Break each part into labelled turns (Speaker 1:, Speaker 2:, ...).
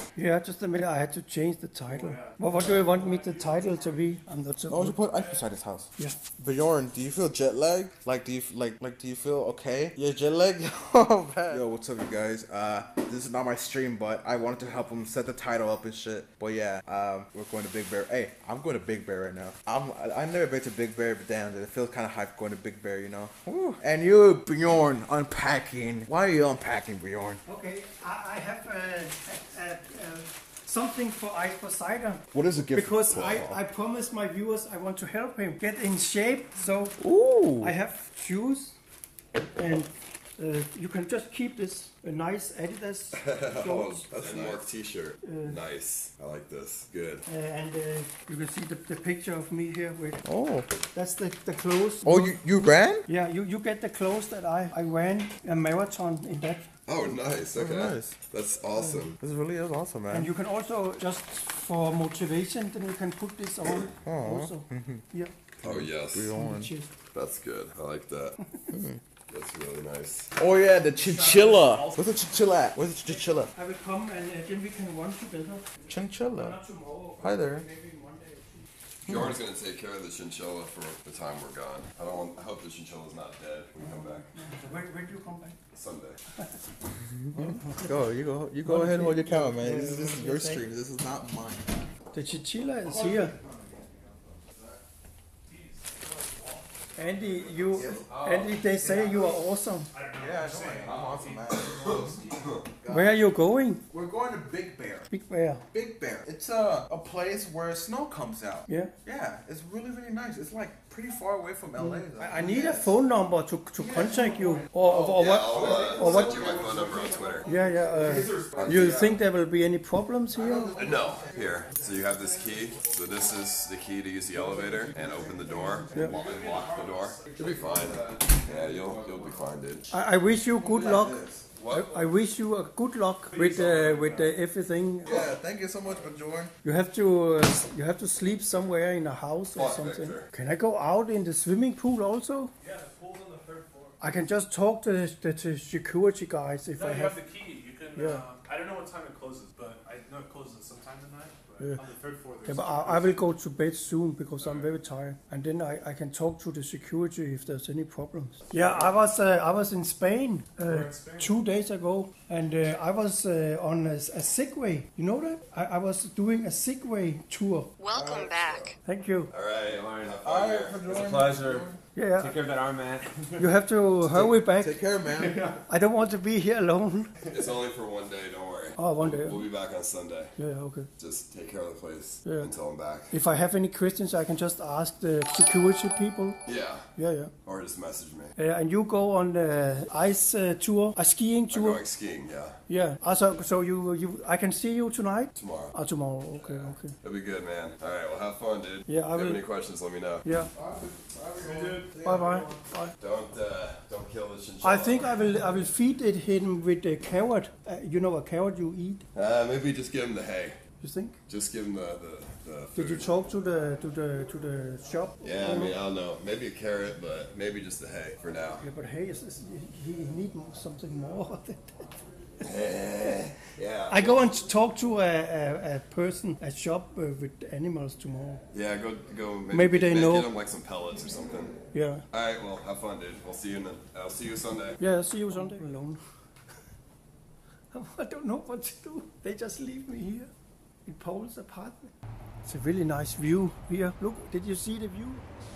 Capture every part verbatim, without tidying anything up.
Speaker 1: Yeah, just a minute. I had to change the title. What, what do you want me the title to be? I'm not so.
Speaker 2: Oh, you put ice beside his house.
Speaker 1: Yeah.
Speaker 2: Bjorn, do you feel jet lag? Like, do you like like do you feel okay? Yeah, jet lag. Oh man. Yo, what's up, you guys? Uh, this is not my stream, but I wanted to help him set the title up and shit. But yeah, um, we're going to Big Bear. Hey, I'm going to Big Bear right now. I'm I've never been to Big Bear, but damn, it feels kind of hype going to Big Bear, you know. Woo. And you, Bjorn, unpacking. Why are you unpacking, Bjorn?
Speaker 1: Okay, I, I have a, a, a, a something for Ice Poseidon.
Speaker 2: What is a gift?
Speaker 1: Because I, I promised my viewers I want to help him get in shape. So
Speaker 2: Ooh.
Speaker 1: I have shoes, and uh, you can just keep this a nice Adidas
Speaker 3: Oh, that's a Mark t-shirt. Uh, nice. I like this. Good.
Speaker 1: Uh, and uh, you can see the, the picture of me here. With
Speaker 2: Oh.
Speaker 1: That's the, the clothes.
Speaker 2: Oh, you, you ran?
Speaker 1: Yeah, you, you get the clothes that I, I ran a marathon in that.
Speaker 3: Oh, nice. Okay.
Speaker 2: Oh, nice.
Speaker 3: That's awesome.
Speaker 2: This really is awesome, man.
Speaker 1: And you can also, just for motivation, then you can put this on
Speaker 2: Oh.
Speaker 1: also. Yeah.
Speaker 3: Oh, yes.
Speaker 2: Bjorn.
Speaker 3: That's good. I like that. That's really nice.
Speaker 2: Oh yeah, the chinchilla. Where's the chinchilla at? Where's the chinchilla?
Speaker 1: I will come and uh, then we can run together.
Speaker 2: Chinchilla.
Speaker 1: Not tomorrow.
Speaker 2: Hi there.
Speaker 1: Maybe one day.
Speaker 3: Bjorn's gonna take care of the chinchilla for the time we're gone. I don't want, I hope the chinchilla's not dead when we come back.
Speaker 1: When, when do you come back?
Speaker 3: Sunday.
Speaker 2: Go, you go, you go ahead and hold your camera, man. This is, this is your stream. This is not mine.
Speaker 1: The chinchilla is here. Andy, you, Andy, they say you are awesome.
Speaker 2: Yeah, I know. I'm awesome, man.
Speaker 1: Where are you going?
Speaker 2: We're going to Big Bear.
Speaker 1: Big Bear.
Speaker 2: Big Bear. It's a, a place where snow comes out.
Speaker 1: Yeah.
Speaker 2: Yeah, it's really, really nice. It's like pretty far away from L A.
Speaker 1: I, I need a phone number to, to contact you. Or, or, or
Speaker 3: Yeah,
Speaker 1: what?
Speaker 3: I'll uh,
Speaker 1: Or
Speaker 3: send
Speaker 1: what?
Speaker 3: you my phone number on Twitter.
Speaker 1: Yeah, yeah. Uh, you think there will be any problems here?
Speaker 3: Uh, No. Here. So you have this key. So this is the key to use the elevator and open the door and lock, and lock the door. You'll be fine. Yeah, you'll you'll be fine, dude.
Speaker 1: I, I wish you good luck.
Speaker 3: What?
Speaker 1: I, I wish you a good luck with uh, with uh, everything.
Speaker 2: Yeah, thank you so much, Bjorn.
Speaker 1: You have to uh, you have to sleep somewhere in a house or
Speaker 3: Fuck,
Speaker 1: something.
Speaker 3: Victor.
Speaker 1: Can I go out in the swimming pool also?
Speaker 4: Yeah, the pool's on the third floor.
Speaker 1: I can just talk to the, the, to security guys if
Speaker 4: No,
Speaker 1: I
Speaker 4: you
Speaker 1: have.
Speaker 4: have the key. You can.
Speaker 1: Yeah.
Speaker 4: Um, I don't know what time it closes, but I know it closes at some time tonight. But
Speaker 1: Yeah.
Speaker 4: on the third floor,
Speaker 1: Yeah,
Speaker 4: there's.
Speaker 1: but I, I will go to bed soon because I'm very tired, and then I, I can talk to the security if there's any problems. Yeah, I was uh, I was in Spain, uh,
Speaker 4: in Spain?
Speaker 1: two days ago, and uh, I was uh, on a, a Segway. You know that? I, I was doing a Segway tour.
Speaker 5: Welcome back.
Speaker 1: Thank you.
Speaker 3: All right.
Speaker 6: Lauren,
Speaker 3: Have fun here.
Speaker 6: it's a pleasure.
Speaker 1: Yeah,
Speaker 6: Take care of that arm, man.
Speaker 1: you have to hurry back.
Speaker 2: Take care, man.
Speaker 1: I don't want to be here alone.
Speaker 3: It's only for one day. Don't worry.
Speaker 1: Oh, one day.
Speaker 3: We'll be back on Sunday.
Speaker 1: Yeah, okay.
Speaker 3: Just take care of the place
Speaker 1: Yeah.
Speaker 3: until I'm back.
Speaker 1: If I have any questions, I can just ask the security people.
Speaker 3: Yeah.
Speaker 1: Yeah, yeah.
Speaker 3: Or just message me.
Speaker 1: Uh, and you go on the ice uh, tour, a skiing
Speaker 3: I'm
Speaker 1: tour.
Speaker 3: going skiing. Yeah.
Speaker 1: Yeah. Also, so you, you, I can see you tonight.
Speaker 3: Tomorrow.
Speaker 1: Oh, tomorrow. Okay, okay.
Speaker 3: It'll be good, man. All right. Well, have fun, dude.
Speaker 1: Yeah, I
Speaker 3: if you have
Speaker 1: will.
Speaker 3: any questions, let me know.
Speaker 1: Yeah. Bye, bye. Bye.
Speaker 3: Don't uh, don't kill the chinchilla.
Speaker 1: I think I will. I will feed it him with a carrot. Uh, you know a carrot you eat.
Speaker 3: Uh, maybe just give him the hay.
Speaker 1: You think?
Speaker 3: Just give him the the, the food.
Speaker 1: Did you talk to the to the to the shop?
Speaker 3: Yeah, I mean, I don't know. Maybe a carrot, but maybe just the hay for now.
Speaker 1: Yeah, but hey, is, is, he need something more.
Speaker 3: Yeah.
Speaker 1: I go and talk to a, a, a person, a shop uh, with animals tomorrow.
Speaker 3: Yeah, go go. Maybe,
Speaker 1: Maybe they
Speaker 3: maybe
Speaker 1: know.
Speaker 3: Get him like some pellets or something.
Speaker 1: Yeah.
Speaker 3: All right. Well, have fun, dude. We'll see you. In the, I'll see you Sunday.
Speaker 1: Yeah, see you Sunday. Alone. I don't know what to do. They just leave me here in Paul's apartment. It's a really nice view here. Look, did you see the view?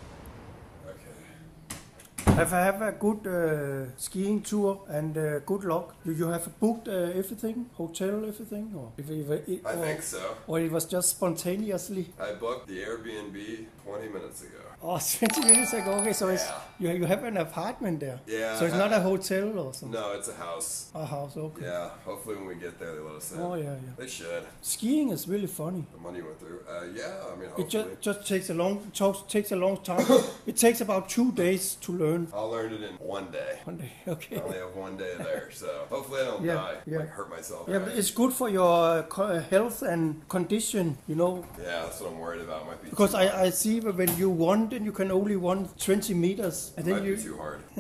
Speaker 3: Okay.
Speaker 1: Have I have a good uh, skiing tour and uh, good luck. Do you have booked uh, everything, hotel, everything, or if it, it,
Speaker 3: I
Speaker 1: or,
Speaker 3: think so.
Speaker 1: or it was just spontaneously?
Speaker 3: I booked the Airbnb twenty minutes ago.
Speaker 1: Oh, twenty minutes ago. Okay, so it's
Speaker 3: Yeah.
Speaker 1: you you have an apartment there.
Speaker 3: Yeah.
Speaker 1: So it's not a hotel or something.
Speaker 3: No, it's a house.
Speaker 1: A house. Okay.
Speaker 3: Yeah. Hopefully, when we get there, they let us in.
Speaker 1: Oh yeah, yeah.
Speaker 3: They should.
Speaker 1: Skiing is really funny.
Speaker 3: The money went through. Uh, yeah. I mean,
Speaker 1: It
Speaker 3: hopefully.
Speaker 1: just just takes a long talks takes a long time. It takes about two days to learn.
Speaker 3: I'll learn it in one day.
Speaker 1: One day, okay.
Speaker 3: I only have one day there, so hopefully I don't
Speaker 1: Yeah,
Speaker 3: die,
Speaker 1: yeah.
Speaker 3: like hurt myself.
Speaker 1: Yeah, but it's good for your uh, co- health and condition, you know.
Speaker 3: Yeah, that's what I'm worried about. Might be
Speaker 1: Because
Speaker 3: too
Speaker 1: I,
Speaker 3: hard.
Speaker 1: I see that when you run, then you can only run twenty meters, and
Speaker 3: Might
Speaker 1: then you
Speaker 3: be too hard. But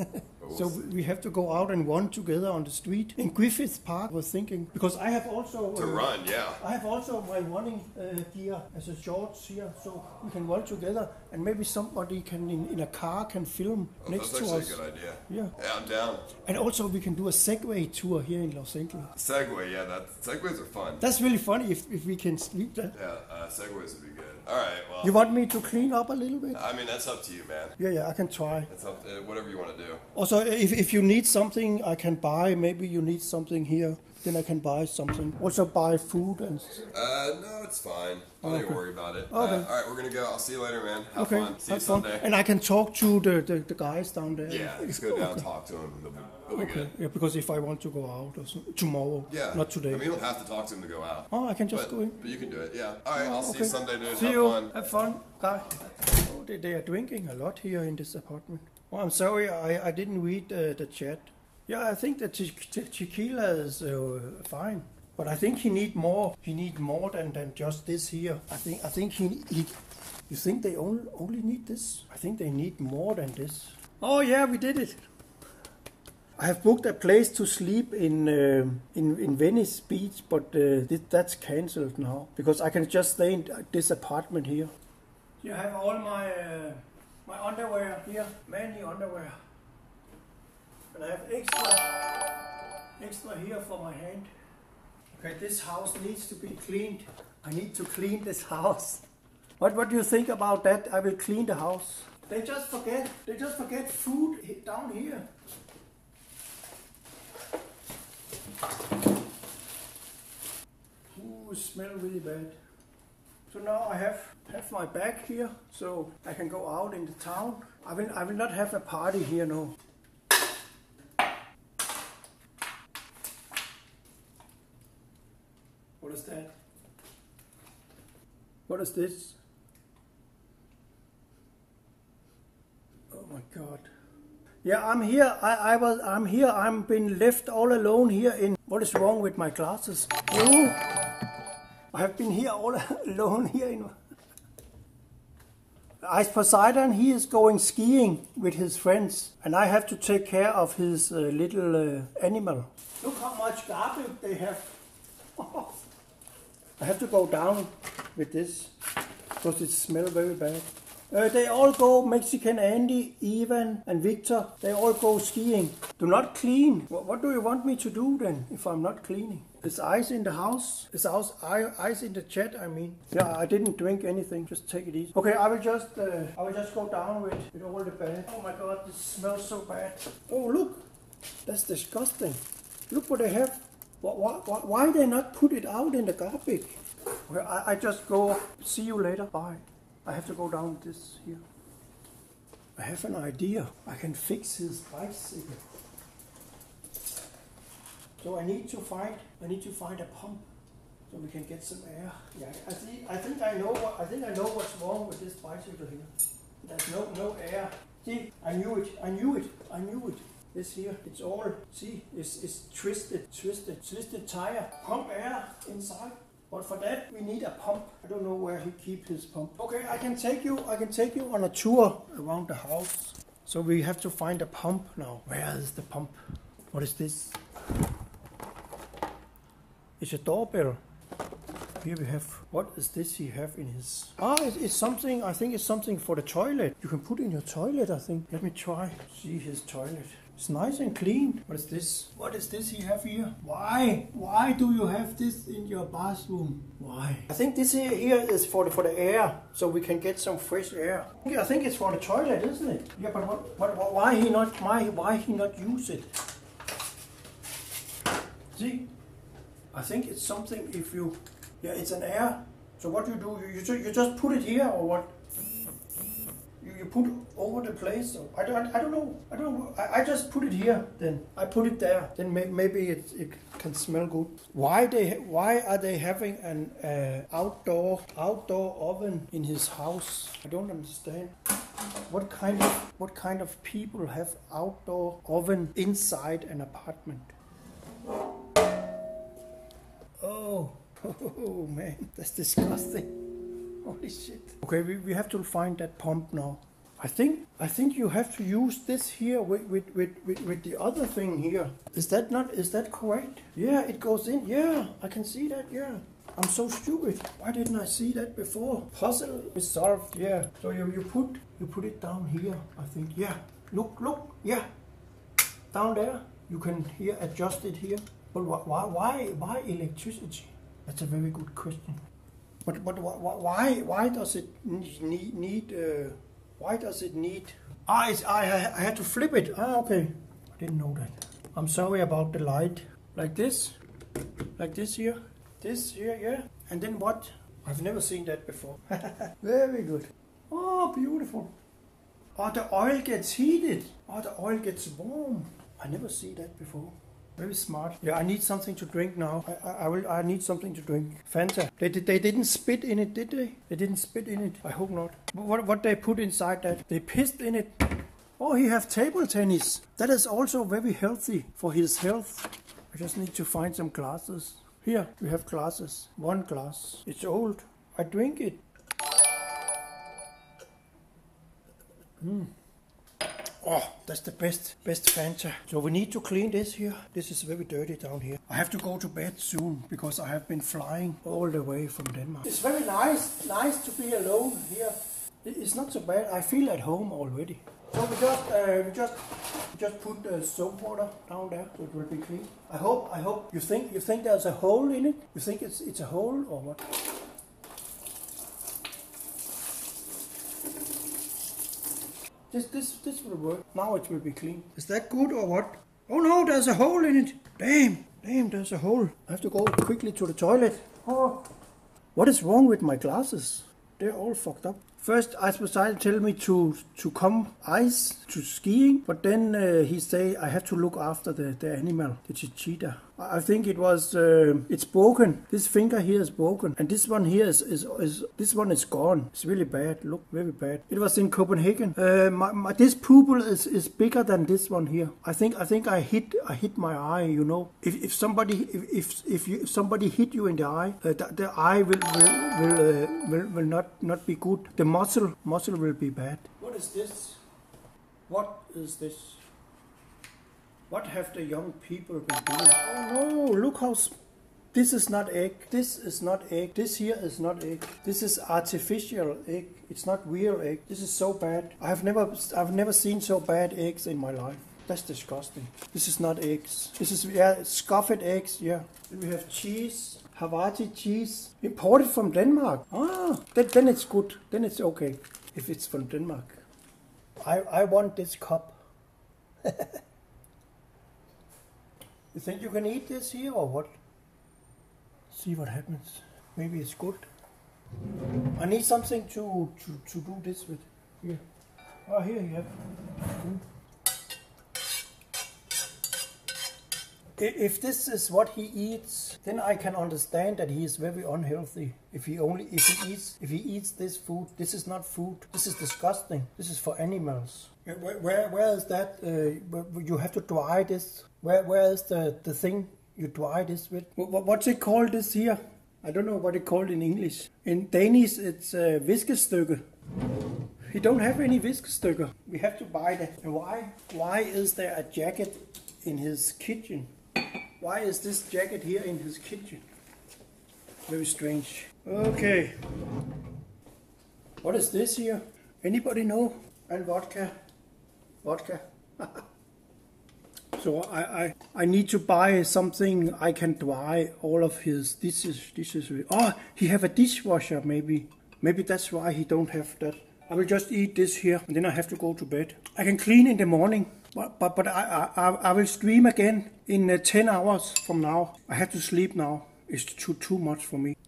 Speaker 1: So we have to go out and run together on the street. In Griffith Park, I was thinking, because I have also...
Speaker 3: To
Speaker 1: uh,
Speaker 3: run, yeah.
Speaker 1: I have also my running uh, gear as a shorts here, so we can run together, and maybe somebody can in, in a car can film
Speaker 3: Oh,
Speaker 1: next
Speaker 3: that's
Speaker 1: to
Speaker 3: actually
Speaker 1: us.
Speaker 3: a good idea.
Speaker 1: Yeah.
Speaker 3: Yeah, I'm down.
Speaker 1: And also we can do a Segway tour here in Los Angeles.
Speaker 3: Segway, yeah, that segways are fun.
Speaker 1: That's really funny if, if we can sleep that.
Speaker 3: Yeah, uh, segways would be good. All right, well.
Speaker 1: You want me to clean up a little bit?
Speaker 3: I mean, that's up to you, man.
Speaker 1: Yeah, yeah, I can try.
Speaker 3: It's up to, whatever you want to do.
Speaker 1: Also, if, if you need something, I can buy. Maybe you need something here, then I can buy something. Also buy food and...
Speaker 3: Uh, no, it's fine. Don't
Speaker 1: Okay.
Speaker 3: even worry about it.
Speaker 1: Okay.
Speaker 3: Uh, all right, we're gonna go. I'll see you later, man. Have
Speaker 1: Okay,
Speaker 3: fun. See
Speaker 1: have
Speaker 3: you
Speaker 1: fun.
Speaker 3: Sunday.
Speaker 1: And I can talk to the, the, the guys down there.
Speaker 3: Yeah, just go down and talk to him. They'll be, they'll be
Speaker 1: Okay,
Speaker 3: good.
Speaker 1: yeah, because if I want to go out or so, tomorrow,
Speaker 3: Yeah.
Speaker 1: not today.
Speaker 3: I mean, you don't have to talk to him to go out.
Speaker 1: Oh, I can just
Speaker 3: but,
Speaker 1: go in.
Speaker 3: but you can do it, yeah. All right, I'll see
Speaker 1: Okay.
Speaker 3: you Sunday, dude.
Speaker 1: See
Speaker 3: have
Speaker 1: you.
Speaker 3: fun.
Speaker 1: Have fun, guy. Oh, they, they are drinking a lot here in this apartment. Oh, I'm sorry, I, I didn't read uh, the chat. Yeah, I think the te- te- tequila is uh, fine, but I think he need more. He need more than, than just this here. I think I think he, he You think they only only need this? I think they need more than this. Oh yeah, we did it. I have booked a place to sleep in uh, in in Venice Beach, but uh, th- that's cancelled now because I can just stay in this apartment here. You have all my uh, my underwear here, many underwear, and I have extra extra here for my hand. Okay, this house needs to be cleaned. I need to clean this house. What what do you think about that? I will clean the house. They just forget. They just forget food he- down here. Ooh, it smells really bad. So now I have have my bag here, so I can go out in the town. I will I will not have a party here, no. What is that? What is this? Oh my God. Yeah, I'm here. I, I was. I'm here. I'm been left all alone here. In what is wrong with my glasses? Oh, I have been here all alone here. In Ice Poseidon. He is going skiing with his friends, and I have to take care of his uh, little uh, animal. Look how much garbage they have. I have to go down with this because it smells very bad. Uh, they all go, Mexican Andy, Ivan and Victor, they all go skiing. Do not clean. What, what do you want me to do then if I'm not cleaning? There's ice in the house. There's ice, ice in the chat, I mean. Yeah, I didn't drink anything, just take it easy. Okay, I will just uh, I will just go down with, with all the bad. Oh my God, this smells so bad. Oh look, that's disgusting. Look what they have. Why, why, why they not put it out in the garbage? Well, I, I just go, see you later, bye. I have to go down with this here. I have an idea. I can fix his bicycle. So I need to find, I need to find a pump so we can get some air. Yeah, I think, I think I know what, I think I know what's wrong with this bicycle here. There's no, no air. See, I knew it, I knew it, I knew it. This here, it's all, see, it's, it's twisted, twisted, twisted tire. Pump air inside. But for that, we need a pump. I don't know where he keeps his pump. Okay, I can take you, I can take you on a tour around the house. So we have to find a pump now. Where is the pump? What is this? It's a doorbell. Here we have, what is this he have in his... Ah, it, it's something, I think it's something for the toilet. You can put in your toilet, I think. Let me try. See his toilet. It's nice and clean. What is this? What is this you have here? Why? Why do you have this in your bathroom? Why? I think this here, here is for the, for the air, so we can get some fresh air. I think it's for the toilet, isn't it? Yeah, but what, what, why he not why why he not use it? See? I think it's something if you yeah, it's an air. So what you do? You you, ju- you just put it here or what? You put over the place. So I don't. I don't know. I don't know. I, I just put it here. Then I put it there. Then may, maybe it, it can smell good. Why they? Why are they having an uh, outdoor outdoor oven in his house? I don't understand. What kind of what kind of people have outdoor oven inside an apartment? Oh, oh man, that's disgusting. Holy shit. Okay, we, we have to find that pump now. I think I think you have to use this here with with, with, with with the other thing here. Is that not? Is that correct? Yeah, it goes in. Yeah, I can see that. Yeah. I'm so stupid. Why didn't I see that before? Puzzle is solved. Yeah. So you, you put you put it down here. I think. Yeah. Look, look. Yeah. Down there. You can here adjust it here. But why why why electricity? That's a very good question. But but why why does it need need? Uh, why does it need? Ah, it's, I I had to flip it. Ah, okay. I didn't know that. I'm sorry about the light. Like this, like this here. This here, yeah. And then what? I've never seen that before. Very good. Oh, beautiful. Oh, the oil gets heated. Oh, the oil gets warm. I never see that before. Very smart. Yeah, I need something to drink now. I, I, I will. I need something to drink. Fanta. They did. They didn't spit in it, did they? They didn't spit in it. I hope not. What? What they put inside that? They pissed in it. Oh, he have table tennis. That is also very healthy for his health. I just need to find some glasses. Here, we have glasses. One glass. It's old. I drink it. Mm. Oh, that's the best, best Fanta. So we need to clean this here. This is very dirty down here. I have to go to bed soon because I have been flying all the way from Denmark. It's very nice, nice to be alone here. It's not so bad. I feel at home already. So we just, uh, we just, we just put uh, soap water down there so it will be clean. I hope, I hope you think, you think there's a hole in it. You think it's, it's a hole or what? This, this, this will work. Now it will be clean. Is that good or what? Oh no, there's a hole in it. Damn, damn, there's a hole. I have to go quickly to the toilet. Oh, what is wrong with my glasses? They're all fucked up. First, Ice Poseidon tell me to to come ice to skiing, but then uh, he say I have to look after the, the animal, the cheetah. I think it was uh, it's broken. This finger here is broken, and this one here is, is is this one is gone. It's really bad. Look, very bad. It was in Copenhagen. Uh, my, my, this pupil is, is bigger than this one here. I think I think I hit I hit my eye. You know, if if somebody if if, if, you, if somebody hit you in the eye, uh, the, the eye will will will, uh, will will not not be good. The muscle muscle will be bad. What is this? What is this? What have the young people been doing? Oh no, look how... Sp this is not egg. This is not egg. This here is not egg. This is artificial egg. It's not real egg. This is so bad. I've never, I've never seen so bad eggs in my life. That's disgusting. This is not eggs. This is, yeah, scoffed eggs, yeah. We have cheese. Havarti cheese. Imported from Denmark. Ah, then, then it's good. Then it's okay. If it's from Denmark. I, I want this cup. You think you can eat this here or what? See what happens. Maybe it's good. I need something to, to, to do this with. Here. Oh, here you have. Mm. If this is what he eats, then I can understand that he is very unhealthy. If he only if he eats if he eats this food, this is not food. This is disgusting. This is for animals. Where where, where is that? Uh, you have to dry this. Where where is the the thing you dry this with? What's it called? This here? I don't know what it called in English. In Danish, it's uh, viskestykke. He don't have any viskestykker. We have to buy that. And why? Why is there a jacket in his kitchen? Why is this jacket here in his kitchen? Very strange. Okay. What is this here? Anybody know? And vodka. Vodka. So I, I I need to buy something I can dry all of his dishes. dishes with. Oh, he have a dishwasher maybe. Maybe that's why he don't have that. I will just eat this here and then I have to go to bed. I can clean in the morning. But, but, but I, I, I will stream again in uh, ten hours from now. I have to sleep now. It's too, too much for me.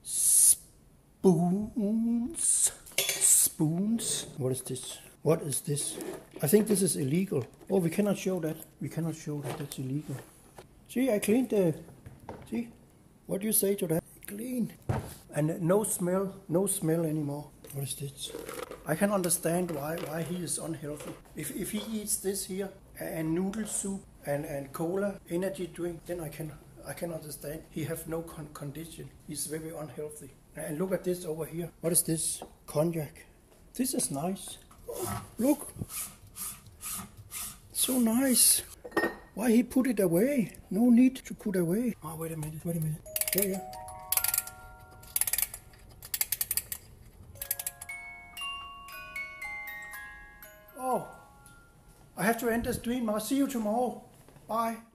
Speaker 1: Spoons. Spoons. What is this? What is this? I think this is illegal. Oh, we cannot show that. We cannot show that. That's illegal. See, I cleaned the... See? What do you say to that? Clean. And no smell. No smell anymore. What is this? I can understand why why he is unhealthy. If if he eats this here and noodle soup and, and cola, energy drink, then I can I can understand. He have no con condition. He's very unhealthy. And look at this over here. What is this? Cognac. This is nice. Look. So nice. Why he put it away? No need to put away. Oh, wait a minute, wait a minute. Yeah, yeah. Oh, I have to end the stream. I'll see you tomorrow. Bye.